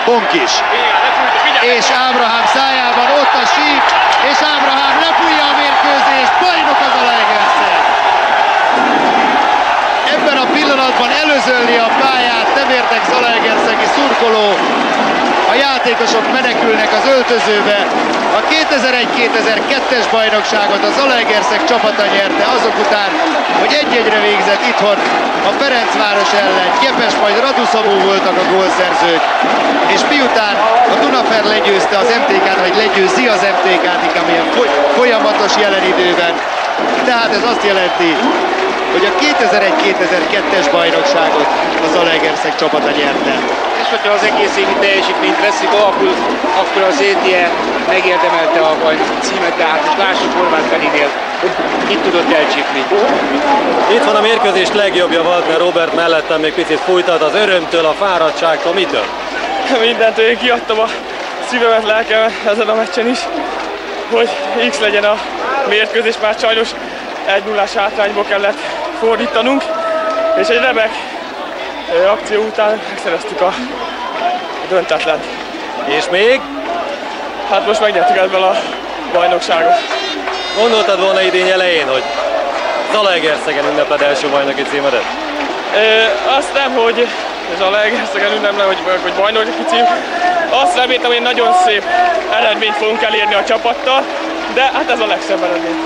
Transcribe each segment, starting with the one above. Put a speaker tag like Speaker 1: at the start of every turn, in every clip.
Speaker 1: Bonkis. És Ábrahám szájában ott a síp, és Ábrahám lefújja a mérkőzést, bajnok az Zalaegerszeg! Ebben a pillanatban előzölni a pályát, nem értek zalaegerszegi szurkoló, a játékosok menekülnek az öltözőbe. A 2001-2002-es bajnokságot a Zalaegerszeg csapata nyerte azok után, hogy egy-egyre végzett itthon a Ferencváros ellen. Gyepes majd Raduszabó voltak a gólszerzők, és miután a Dunafer legyőzte az MTK-t, vagy legyőzi az MTK-t, amilyen folyamatos jelen időben. Tehát ez azt jelenti, hogy a 2001-2002-es bajnokságot a Zalaegerszeg csapata nyerte.
Speaker 2: És hogyha az egész évi teljesítményt veszik alapul, akkor az ETE megérdemelte a címet, de hát most lássuk Horváth Ferinél, itt tudott elcsípni.
Speaker 3: Itt van a mérkőzés legjobbja, Waltner Robert mellettem még picit fújtat az örömtől, a fáradtságtól, mitől?
Speaker 4: Mindentől, én kiadtam a szívemet, lelkemet ezen a meccsen is, hogy X legyen a mérkőzés, már sajnos 1-0-ás hátrányból kellett fordítanunk, és egy remek akció után megszereztük a döntetlent.
Speaker 3: És még?
Speaker 4: Hát most megnyertük ebben a bajnokságot.
Speaker 3: Gondoltad volna idén elején, hogy Zalaegerszegen ünnepled első bajnoki címedet?
Speaker 4: Azt nem, hogy Zalaegerszegen ünneplem, hogy bajnoki cím. Azt reméltem, hogy egy nagyon szép eredményt fogunk elérni a csapattal, de hát ez a legszebb eredmény.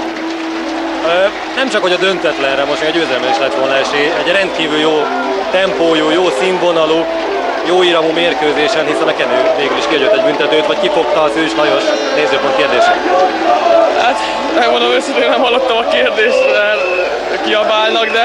Speaker 3: Nem csak, hogy a döntetlenre most egy győzelme is lett volna esély, egy rendkívül jó tempójú, jó színvonalú, jó iramú mérkőzésen, hiszen a Kenő végül is kiadott egy büntetőt, vagy kifogta az Ős Lajos nézőpont kérdését?
Speaker 4: Hát megmondom őszintén, nem hallottam a kérdést, kiabálnak, de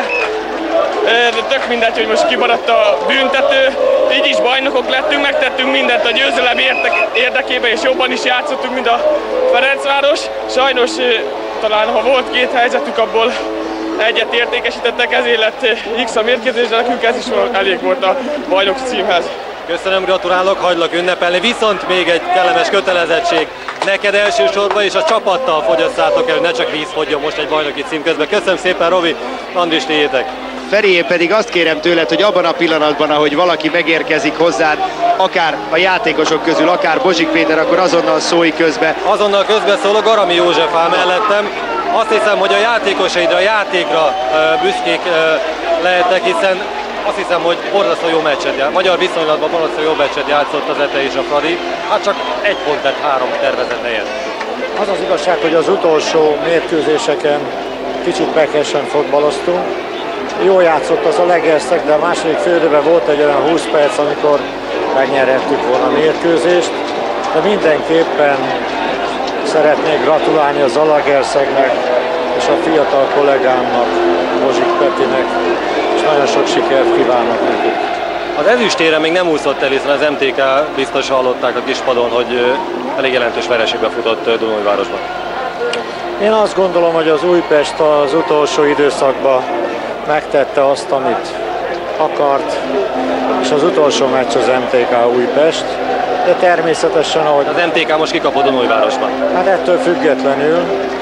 Speaker 4: tök mindegy, hogy most kimaradt a büntető. Így is bajnokok lettünk, megtettünk mindent a győzelem érdekében, és jobban is játszottunk, mint a Ferencváros. Sajnos talán ha volt két helyzetük, abból egyet értékesítettek, ezért lett X a mérkőzés, de nekünk ez is elég volt a bajnoki címhez.
Speaker 3: Köszönöm, gratulálok, hagylak ünnepelni, viszont még egy kellemes kötelezettség. Neked elsősorban és a csapattal fogyasszátok el, ne csak víz fogjon most egy bajnoki cím közben. Köszönöm szépen, Robi, Andris, tiétek.
Speaker 1: Feri, én pedig azt kérem tőled, hogy abban a pillanatban, ahogy valaki megérkezik hozzád, akár a játékosok közül, akár Bozsik Péter, akkor azonnal szólj közbe.
Speaker 3: Azonnal közbeszólok, Arami József áll mellettem. Azt hiszem, hogy a játékosaidra, a játékra büszkék lehetnek, hiszen azt hiszem, hogy borzasztó jó meccset játszott. Magyar viszonylatban borzasztó jó meccset játszott az Ete és a Fradi. Hát csak egy pont lett 3 tervezett helyen.
Speaker 5: Az az igazság, hogy az utolsó mérkőzéseken kicsit pekesen fotbaloztunk. Jól játszott az Zalaegerszeg, de a második félidőben volt egy olyan 20 perc, amikor megnyerhettük volna a mérkőzést. De mindenképpen szeretnék gratulálni a Zalaegerszegnek és a fiatal kollégámnak, Bozsik Petinek, és nagyon sok sikert kívánok nekik.
Speaker 3: Az ezüstére még nem úszott el, hiszen az MTK biztos hallották a kispadon, hogy elég jelentős vereségbe futott Dunajvárosban.
Speaker 5: Én azt gondolom, hogy az Újpest az utolsó időszakban megtette azt, amit akart, és az utolsó meccs az MTK Újpest, de természetesen, ahogy...
Speaker 3: Az MTK most kikapott Dunajvárosban.
Speaker 5: Hát ettől függetlenül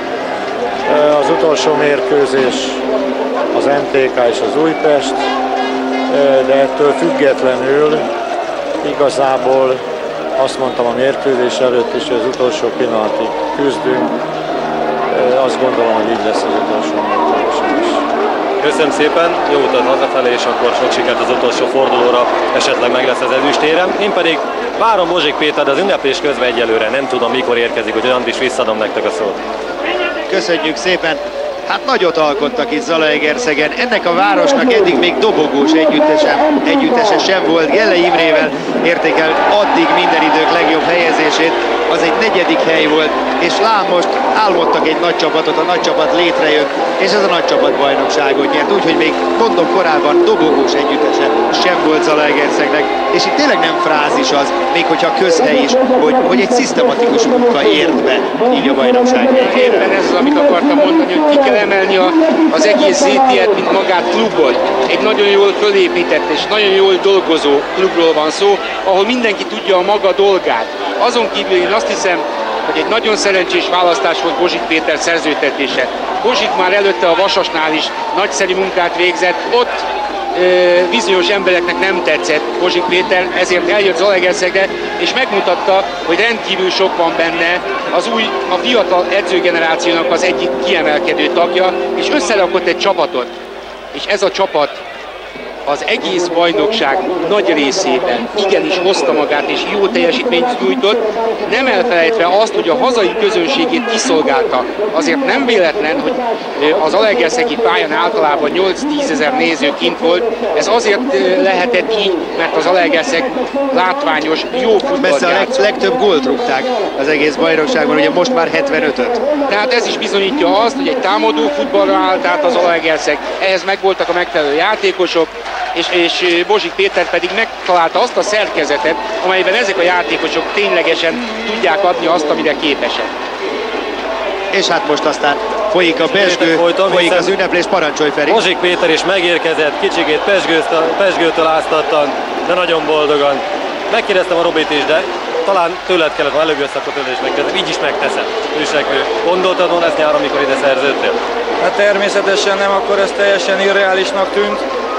Speaker 5: az utolsó mérkőzés az MTK és az Újpest, de ettől függetlenül igazából azt mondtam a mérkőzés előtt is, hogy az utolsó pillanatig küzdünk. Azt gondolom, hogy így lesz az utolsó mérkőzés is.
Speaker 3: Köszönöm szépen, jó utat hazafelé, és akkor sok sikert az utolsó fordulóra, esetleg meg lesz az ezüstérem. Én pedig várom Bozsik Péter, de az ünneplés közben egyelőre nem tudom, mikor érkezik, úgyhogy Andris, visszadom nektek a szót.
Speaker 1: Köszönjük szépen! Hát nagyot alkottak itt Zalaegerszegen. Ennek a városnak eddig még dobogós együttese sem volt. Gelle Imrével értékel addig minden idők legjobb helyezését. Az egy 4. hely volt, és lám most álmodtak egy nagy csapatot, a nagy csapat létrejött, és ez a nagy csapat bajnokságot nyert. Úgyhogy még mondom korábban dobogós együttese sem volt Zalaegerszegnek, és itt tényleg nem frázis az, még hogyha közhely is, hogy egy szisztematikus munka ért be így a bajnokság végére.
Speaker 2: Éppen ez az, amit akartam mondani, hogy ki kell emelni az egész ZTE-t, mint magát klubot. Egy nagyon jól fölépített és nagyon jól dolgozó klubról van szó, ahol mindenki tudja a maga dolgát. Azon kívül én azt hiszem, hogy egy nagyon szerencsés választás volt Bozsik Péter szerződtetése. Bozsik már előtte a Vasasnál is nagyszerű munkát végzett, ott bizonyos embereknek nem tetszett Bozsik Péter, ezért eljött Zalaegerszegre, és megmutatta, hogy rendkívül sok van benne, a fiatal edzőgenerációnak az egyik kiemelkedő tagja, és összerakott egy csapatot. És ez a csapat az egész bajnokság nagy részében igenis hozta magát és jó teljesítményt nyújtott, nem elfelejtve azt, hogy a hazai közönségét kiszolgálta. Azért nem véletlen, hogy az zalaegerszegi pályán általában 8-10 ezer néző kint volt. Ez azért lehetett így, mert az Zalaegerszeg látványos, jó futballt játszott.
Speaker 1: Messze a legtöbb gólt rúgták az egész bajnokságban, ugye most már 75-öt.
Speaker 2: Tehát ez is bizonyítja azt, hogy egy támadó futballra állt át az Zalaegerszeg, ehhez megvoltak a megfelelő játékosok, és Bozsik Péter pedig megtalálta azt a szerkezetet, amelyben ezek a játékosok ténylegesen tudják adni azt, amire képesek.
Speaker 1: És hát most aztán folyik a pezsgő, folyik az ünneplés, parancsolj Feri.
Speaker 3: Bozsik Péter is megérkezett, kicsikét pezsgőtől áztattan, de nagyon boldogan. Megkérdeztem a Robit is, de talán tőled kellett, ha előbb akkor tőled is megkérdezem, így is megteszem. Ősekvő. Gondoltad volna ezt nyáron, amikor ide szerződtél?
Speaker 6: Hát természetesen nem, akkor ez teljesen irreálisnak tűnt.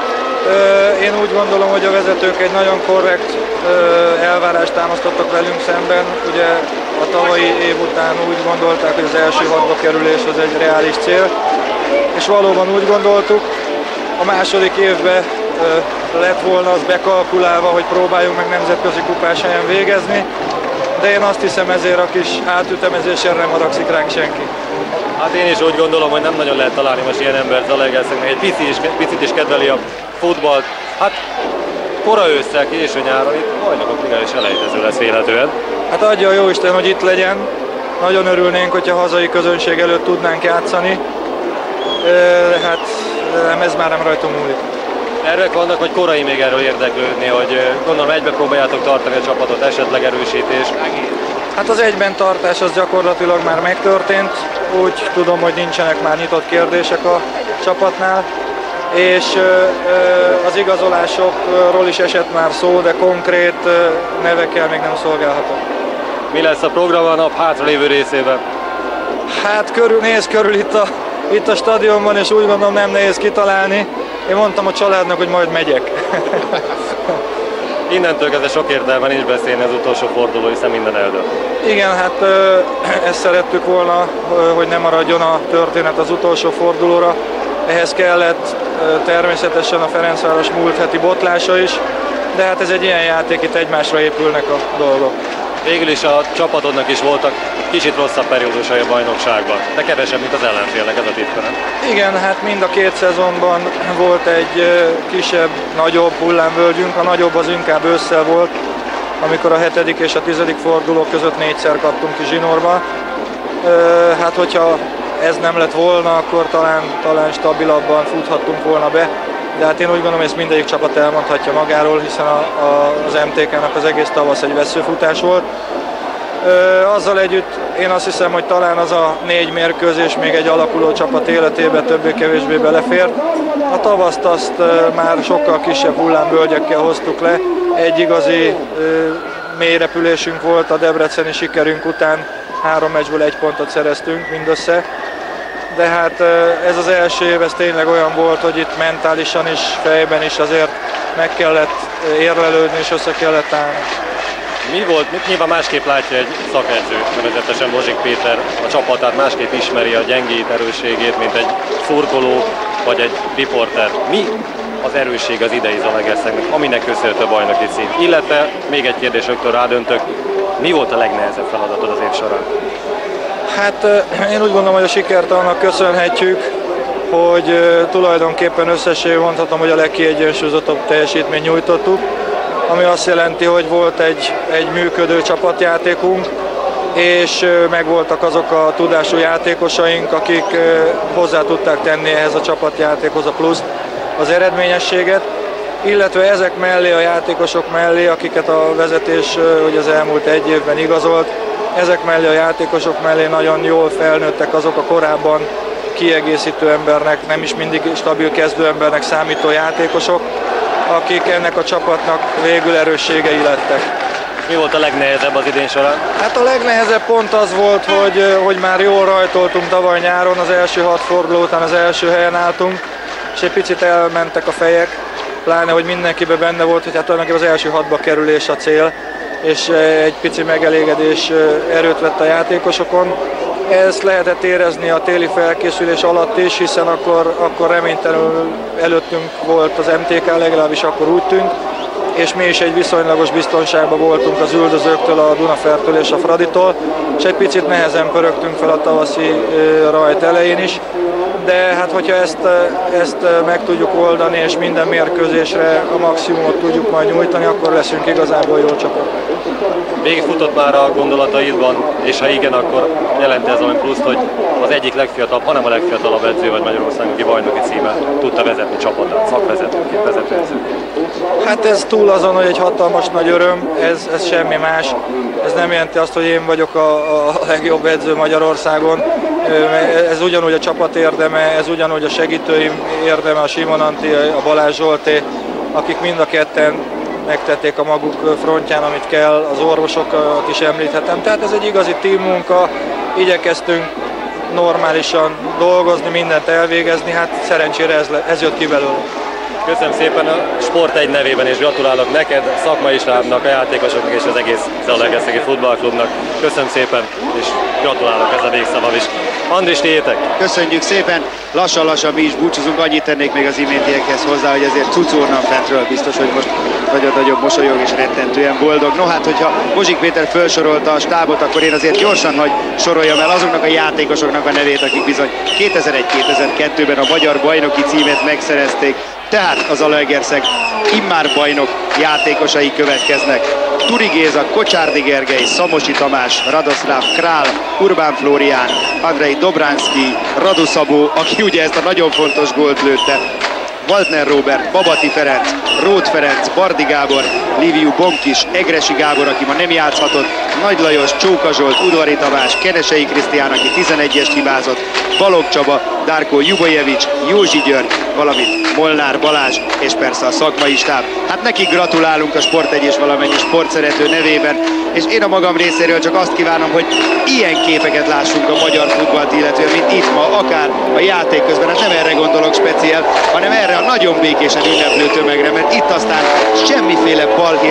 Speaker 6: Én úgy gondolom, hogy a vezetők egy nagyon korrekt elvárást támasztottak velünk szemben. Ugye a tavalyi év után úgy gondolták, hogy az első hatba kerülés az egy reális cél, és valóban úgy gondoltuk. A második évben lett volna az bekalkulálva, hogy próbáljunk meg nemzetközi kupás helyen végezni, de én azt hiszem, ezért a kis átütemezéssel nem haragszik ránk senki.
Speaker 3: Hát én is úgy gondolom, hogy nem nagyon lehet találni most ilyen embert Zalaegerszegnek, egy picit is kedveli a futballt. Hát kora ősszel, késő nyáron itt bajnokok ligája is elejtező lesz véletlenül.
Speaker 6: Hát adja a jóisten, hogy itt legyen. Nagyon örülnénk, hogyha hazai közönség előtt tudnánk játszani. Hát ez már nem rajtunk múlik.
Speaker 3: Tervek vannak, hogy korai még erről érdeklődni, hogy gondolom egybe próbáljátok tartani a csapatot, esetleg erősítés.
Speaker 6: Hát az egyben tartás az gyakorlatilag már megtörtént. Úgy tudom, hogy nincsenek már nyitott kérdések a csapatnál. És az igazolásokról is esett már szó, de konkrét nevekkel még nem szolgálhatok.
Speaker 3: Mi lesz a program a nap hátralévő részében?
Speaker 6: Hát néz körül itt a stadionban, és úgy gondolom nem nehéz kitalálni. Én mondtam a családnak, hogy majd megyek.
Speaker 3: Innentől kezdve sok értelme nincs beszélni az utolsó forduló, hiszen minden eldől.
Speaker 6: Igen, hát ezt szerettük volna, hogy ne maradjon a történet az utolsó fordulóra. Ehhez kellett természetesen a Ferencváros múlt heti botlása is, de hát ez egy ilyen játék, itt egymásra épülnek a dolgok.
Speaker 3: Végül is a csapatodnak is voltak kicsit rosszabb periódusai a bajnokságban, de kevesebb, mint az ellenfélnek, ez a titka, nem?
Speaker 6: Igen, hát mind a két szezonban volt egy kisebb, nagyobb hullámvölgyünk, a nagyobb az inkább ősszel volt, amikor a 7. és a 10. forduló között 4-szer kaptunk ki zsinórba. Hát hogyha ez nem lett volna, akkor talán stabilabban futhattunk volna be, de hát én úgy gondolom, hogy ezt mindegyik csapat elmondhatja magáról, hiszen az MTK-nak az egész tavasz egy vesszőfutás volt. Azzal együtt én azt hiszem, hogy talán az a 4 mérkőzés még egy alakuló csapat életébe többé-kevésbé belefér. A tavaszt azt már sokkal kisebb hullámvölgyekkel hoztuk le. Egy igazi mélyrepülésünk volt a debreceni sikerünk után, 3 meccsből 1 pontot szereztünk mindössze. De hát ez az első év, ez tényleg olyan volt, hogy itt mentálisan is, fejben is azért meg kellett érlelődni és össze kellett állni.
Speaker 3: Mi volt, nyilván másképp látja egy szakedző, nevezetesen Bozsik Péter a csapatát, másképp ismeri a gyengét, erősségét, mint egy szurkoló vagy egy riporter. Mi az erősség az idei Zalaegerszegnek, aminek köszönhető a bajnoki cím? Illetve még egy kérdés, rögtön rádöntök, mi volt a legnehezebb feladatod az év során?
Speaker 6: Hát én úgy gondolom, hogy a sikert annak köszönhetjük, hogy tulajdonképpen összességében mondhatom, hogy a legkiegyensúlyozottabb teljesítményt nyújtottuk, ami azt jelenti, hogy volt egy működő csapatjátékunk, és megvoltak azok a tudású játékosaink, akik hozzá tudták tenni ehhez a csapatjátékhoz a plusz, az eredményességet, illetve ezek mellé, a játékosok mellé, akiket a vezetés hogy az elmúlt egy évben igazolt, ezek mellé a játékosok mellé nagyon jól felnőttek azok a korábban kiegészítő embernek, nem is mindig stabil kezdő embernek számító játékosok, akik ennek a csapatnak végül erősségei lettek.
Speaker 3: Mi volt a legnehezebb az idén során?
Speaker 6: Hát a legnehezebb pont az volt, hogy már jól rajtoltunk tavaly nyáron, az első 6 forduló után az első helyen álltunk, és egy picit elmentek a fejek, pláne, hogy mindenkiben benne volt, hogy hát tulajdonképpen az első 6-ba kerülés a cél, és egy pici megelégedés erőt vett a játékosokon. Ezt lehetett érezni a téli felkészülés alatt is, hiszen akkor reménytelenül előttünk volt az MTK, legalábbis akkor úgy tűnt, és mi is egy viszonylagos biztonságban voltunk az üldözőktől, a Dunafertől és a Fraditól, és egy picit nehezen pörögtünk fel a tavaszi rajt elején is, de hát hogyha ezt meg tudjuk oldani, és minden mérkőzésre a maximumot tudjuk majd nyújtani, akkor leszünk igazából jó csapat.
Speaker 3: Végigfutott már a gondolataidban, és ha igen, akkor jelenti ez valami pluszt, hogy az egyik legfiatalabb, hanem a legfiatalabb edző vagy Magyarországon, aki bajnoki címet tudta vezetni csapatát, szakvezetőként, vezetőedzőként.
Speaker 6: Hát ez túl azon, hogy egy hatalmas nagy öröm, ez semmi más. Ez nem jelenti azt, hogy én vagyok a legjobb edző Magyarországon. Ez ugyanúgy a csapat érdeme, ez ugyanúgy a segítőim érdeme, a Simon Antti, a Balázs Zsolté, akik mind a ketten megtették a maguk frontján, amit kell, az orvosokat is említhetem. Tehát ez egy igazi teammunka, igyekeztünk normálisan dolgozni, mindent elvégezni, hát szerencsére ez jött ki belőle.
Speaker 3: Köszönöm szépen a Sport 1 nevében, és gratulálok neked, a szakmai stábnak, a játékosoknak és az egész Zalaegerszegi Futballklubnak. Köszönöm szépen, és gratulálok, ez a végszavam is. Andris, tiétek!
Speaker 1: Köszönjük szépen, lassan-lassan mi is búcsúzunk, annyit tennék még az iméntiekhez hozzá, hogy azért Cucu onnan fentről biztos, hogy most nagyon-nagyon mosolyog és rettentően boldog. No hát, hogyha Bozsik Péter felsorolta a stábot, akkor én azért gyorsan, hogy soroljam el azoknak a játékosoknak a nevét, akik bizony 2001-2002-ben a magyar bajnoki címet megszerezték. Tehát az Zalaegerszeg immár bajnok játékosai következnek. Turi Géza, Kocsárdi Gergely, Szamosi Tamás, Radoszláv Král, Urbán Flórián, Andrei Dobránszky, Radu Szabó, aki ugye ezt a nagyon fontos gólt lőtte, Waltner Róbert, Babati Ferenc, Róth Ferenc, Bardi Gábor, Liviu Bonkis, Egresi Gábor, aki ma nem játszhatott, Nagy Lajos, Csóka Zsolt, Udvari Tamás, Kenesei Krisztián, aki 11-est hibázott, Balogh Csaba, Darko Jubojevics, Józsi György, valamint Molnár Balázs, és persze a szakmai stáb. Hát nekik gratulálunk a Sport 1 és valamennyi sportszerető nevében, és én a magam részéről csak azt kívánom, hogy ilyen képeket lássunk a magyar futballt illetően, mint itt ma, akár a játék közben. Hát nem erre gondolok speciál, hanem erre a nagyon békésen ünneplő tömegre, mert itt aztán semmiféle balhé,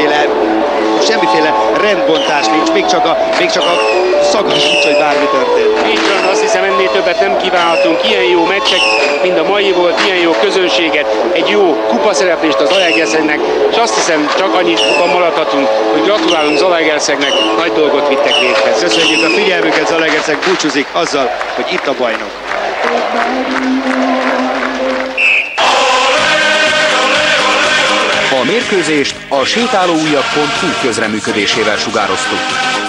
Speaker 1: semmiféle rendbontás nincs, még csak a szaga sincs, hogy bármi történt.
Speaker 2: Így van, azt hiszem, ennél többet nem kívánhatunk. Ilyen jó meccsek, mint a mai volt, ilyen jó közönséget, egy jó kupaszereplést az Zalaegerszegnek, és azt hiszem, csak annyit maradhatunk, hogy gratulálunk Zalaegerszegnek, nagy dolgot vittek véghez.
Speaker 1: Köszönjük a figyelmüket, Zalaegerszeg búcsúzik azzal, hogy itt a bajnok.
Speaker 7: A mérkőzést a sétálóujjak.hu közreműködésével sugároztuk.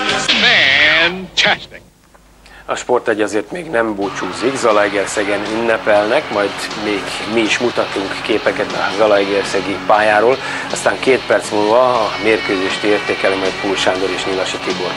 Speaker 8: A Sport 1 azért még nem búcsúzik, Zalaegerszegen ünnepelnek, majd még mi is mutatunk képeket a zalaegerszegi pályáról, aztán 2 perc múlva a mérkőzést értékelő majd Púl Sándor és Nyilasi Tibor.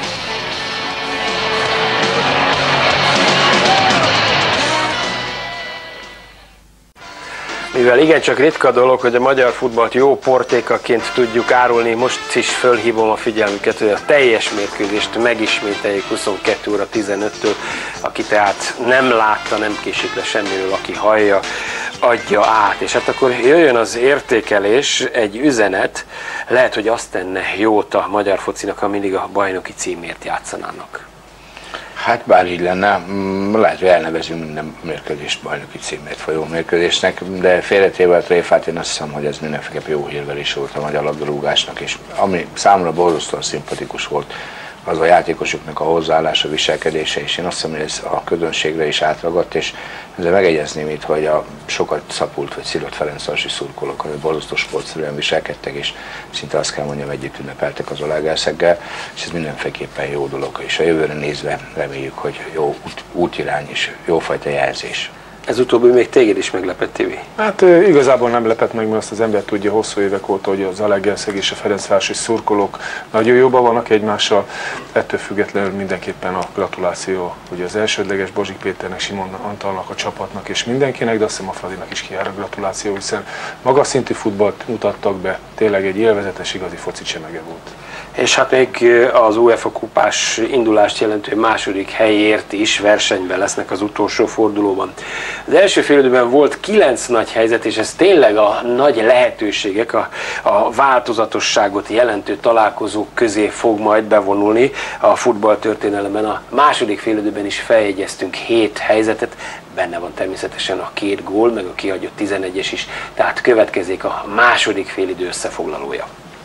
Speaker 8: Mivel igencsak ritka dolog, hogy a magyar futballt jó portékaként tudjuk árulni, most is fölhívom a figyelmüket, hogy a teljes mérkőzést megismételjük 22 óra 15-től, aki tehát nem látta, nem késik le semmiről, aki hallja, adja át. És hát akkor jöjjön az értékelés, egy üzenet, lehet, hogy azt tenne jót a magyar focinak, ha mindig a bajnoki címért játszanának.
Speaker 9: Hát bár így lenne, lehet, hogy elnevezünk minden mérkőzést bajnoki címért folyó mérkőzésnek, de félretéve a tréfát, én azt hiszem, hogy ez mindenféleképpen jó hírverés volt a magyar labdarúgásnak, és ami számomra borzasztóan szimpatikus volt, az a játékosoknak a hozzáállása, viselkedése, és én azt hiszem, hogy ez a közönségre is átragadt, és ezzel megegyezném itt, hogy a sokat szapult vagy szilott Ferencvárosi szurkolók, hogy borzasztó sportszerűen viselkedtek, és szinte azt kell mondjam, együtt ünnepeltek az Zalaegerszeggel, és ez mindenféleképpen jó dolog, és a jövőre nézve reméljük, hogy jó útirány és jófajta jelzés.
Speaker 8: Ez utóbbi még téged is meglepett, Tibi?
Speaker 10: Hát igazából nem lepett meg, mert azt az ember tudja hosszú évek óta, hogy a Zalaegerszeg és a Ferencvárosi szurkolók nagyon jóban vannak egymással. Ettől függetlenül mindenképpen a gratuláció, hogy az elsődleges Bozsik Péternek, Simon Antalnak, a csapatnak és mindenkinek, de azt hiszem a Fradinak is kijár a gratuláció, hiszen magas szintű futballt mutattak be, tényleg egy élvezetes, igazi foci csemege volt.
Speaker 8: És hát még az UEFA kupás indulást jelentő második helyért is versenyben lesznek az utolsó fordulóban. Az első félidőben volt 9 nagy helyzet, és ez tényleg a nagy lehetőségek, a változatosságot jelentő találkozók közé fog majd bevonulni a futballtörténelemben. A második félidőben is feljegyeztünk 7 helyzetet, benne van természetesen a 2 gól, meg a kihagyott 11-es is, tehát következik a második félidő összefoglalója.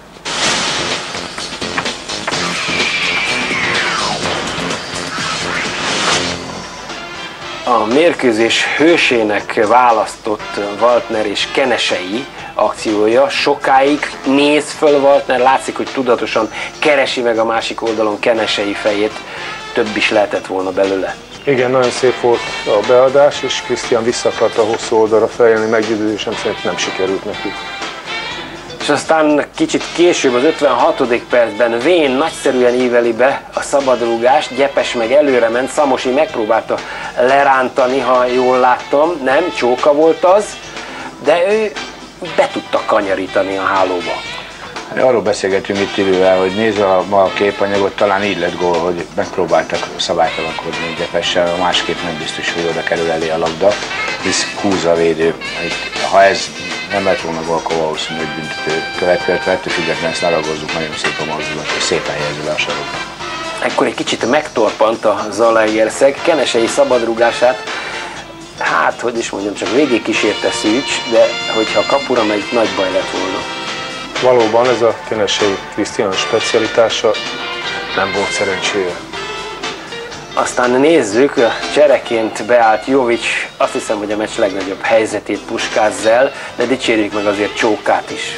Speaker 8: A mérkőzés hősének választott Waltner és Kenesei akciója sokáig néz föl Waltner, látszik, hogy tudatosan keresi meg a másik oldalon Kenesei fejét, több is lehetett volna belőle.
Speaker 10: Igen, nagyon szép volt a beadás, és Krisztián vissza akarta a hosszú oldalra fejelni, meggyőződésem szerint nem sikerült neki.
Speaker 8: És aztán kicsit később, az 56. percben Vén nagyszerűen íveli be a szabadrúgást, Gyepes meg előre ment, Szamosi megpróbálta lerántani, ha jól láttam, nem, csóka volt az, de ő be tudta kanyarítani a hálóba.
Speaker 9: Arról beszélgetünk itt idővel, hogy nézve a képanyagot, talán így lett gól, hogy megpróbáltak szabálytalankodni Gyepessel, másképp nem biztos, hogy oda kerül elé a labda, hisz húzza a védő. Ha ez nem lett volna gól, akkor valószínű, hogy büntető következett, ettől függetlenül ezt leragozzuk, nagyon szép a mozdulat, és szépen helyező le a sarokba.
Speaker 8: Ekkor egy kicsit megtorpant a Zalaegerszeg, Kenesei szabadrugását, hát, hogy is mondjam, csak végig kísérte Szűcs, de hogyha kapura megy, nagy baj lett volna.
Speaker 10: Valóban ez a Kenesei Krisztián specialitása, nem volt szerencséje.
Speaker 8: Aztán nézzük, csereként beállt Jovic, azt hiszem, hogy a meccs legnagyobb helyzetét puskázzel, de dicsérjük meg azért Csókát is.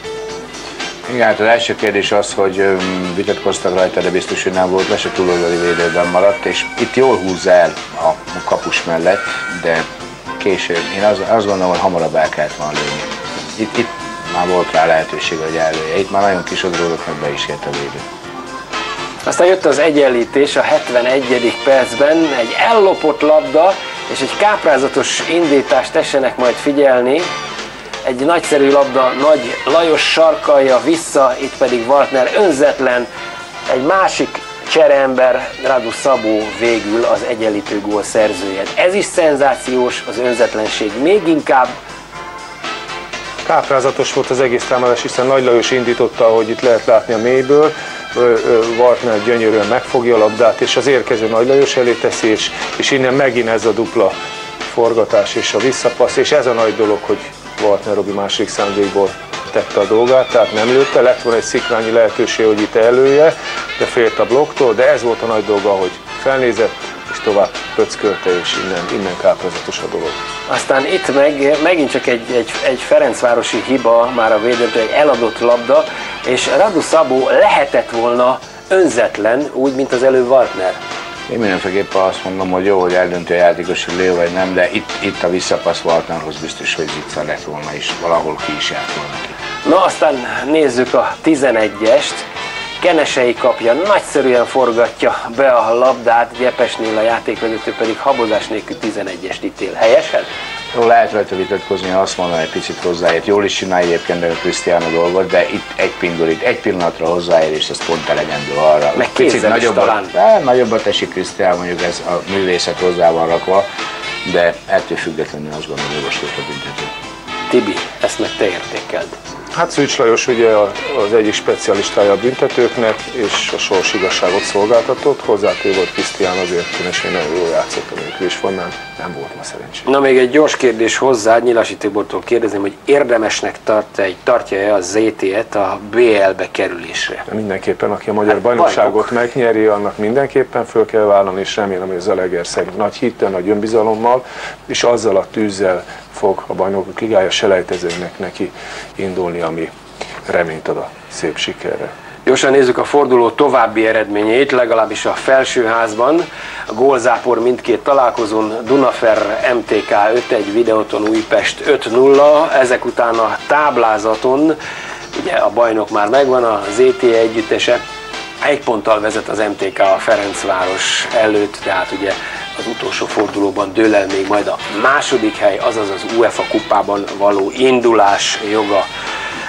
Speaker 9: Igen, hát az első kérdés az, hogy vitatkoztak rajta, de biztos, hogy nem volt, le se túloldali védőben maradt, és itt jól húzza el a kapus mellett, de később, én azt gondolom, hogy hamarabb el kellett volna lőni. Itt már volt rá lehetőség, hogy elője. Itt már nagyon kisodródott, meg be is ért a védő.
Speaker 8: Aztán jött az egyenlítés a 71. percben, egy ellopott labda és egy káprázatos indítást tessenek majd figyelni. Egy nagyszerű labda, Nagy Lajos sarkalja vissza, itt pedig Waltner önzetlen, egy másik csereember, Radu Szabó végül az egyenlítő gól szerzője. Ez is szenzációs, az önzetlenség még inkább.
Speaker 10: Káprázatos volt az egész támadás, hiszen Nagy Lajos indította, ahogy itt lehet látni a mélyből, Waltner gyönyörűen megfogja a labdát, és az érkező Nagy Lajos elé teszi, és innen megint ez a dupla forgatás és a visszapassz, és ez a nagy dolog, hogy Waltner Robi második szándékból tette a dolgát, tehát nem lőtte, lett volna egy szikrányi lehetőség, hogy itt elője, de félt a blokktól, de ez volt a nagy dolga, hogy felnézett, és tovább pöckölte, és innen káprázatos a dolog.
Speaker 8: Aztán itt megint csak egy Ferencvárosi hiba, már a védőtől egy eladott labda, és Radu Szabó lehetett volna önzetlen, úgy, mint az előbb Waltner.
Speaker 9: Én mindenféleképpen azt mondom, hogy jó, hogy eldönti a játékos, hogy lő vagy nem, de itt a visszapassz Waltnerhoz biztos, hogy zicser lett volna, és valahol ki is járt volna ki.
Speaker 8: Na aztán nézzük a 11-est. Kenesei kapja, nagyszerűen forgatja be a labdát, Gyepesnél a játékvezető pedig habozás nélkül 11-est ítél. Helyesen?
Speaker 9: Jó, lehet rajta vitatkozni, azt mondom, egy picit hozzáért. Jól is csinálja egyébként a Krisztián a dolgot, de itt egy pillanatra hozzáér, és ez pont elegendő arra.
Speaker 8: Meg kézzel is talán.
Speaker 9: Nagyobbat esik Krisztián, mondjuk ez a művészet hozzá van rakva, de ettől függetlenül azt gondolom, hogy jogos volt a büntető.
Speaker 8: Tibi, ezt meg te értékeld.
Speaker 10: Hát Szűcs Lajos ugye az egyik specialistája a büntetőknek, és a sors igazságot szolgáltatott, hozzátéve volt Krisztián azért Kenesei nagyon jól játszott a nélkül, és vonnan nem volt ma szerencsé.
Speaker 8: Na még egy gyors kérdés hozzá, Nyilasi Tibortól kérdezném, hogy érdemesnek tartja-e a ZT-et a BL-be kerülésre?
Speaker 10: De mindenképpen, aki a magyar bajnokságot megnyeri, annak mindenképpen föl kell vállalni, és remélem, hogy az Zalaegerszeg nagy hittel, nagy önbizalommal, és azzal a tűzzel fog a Bajnokok Ligája selejtezőnek neki indulni, ami reményt ad a szép sikerre.
Speaker 8: Gyorsan nézzük a forduló további eredményeit, legalábbis a felsőházban. A gólzápor mindkét találkozón, Dunafer MTK 5-1, Videoton Újpest 5-0, ezek után a táblázaton, ugye a bajnok már megvan, a ZT együttese, egy ponttal vezet az MTK a Ferencváros előtt, tehát ugye az utolsó fordulóban dől el még majd a második hely, azaz az UEFA kupában való indulás joga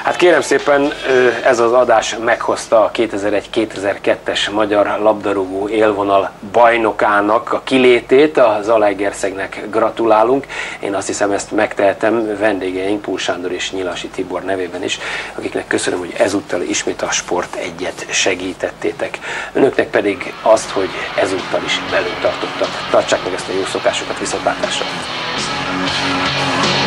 Speaker 8: Hát kérem szépen, ez az adás meghozta a 2001-2002-es magyar labdarúgó élvonal bajnokának a kilétét, a Zalaegerszegnek gratulálunk. Én azt hiszem, ezt megtehetem vendégeink Púl Sándor és Nyilasi Tibor nevében is, akiknek köszönöm, hogy ezúttal ismét a Sport 1-et segítettétek. Önöknek pedig azt, hogy ezúttal is velünk tartottak. Tartsák meg ezt a jó szokásokat, viszontlátásra!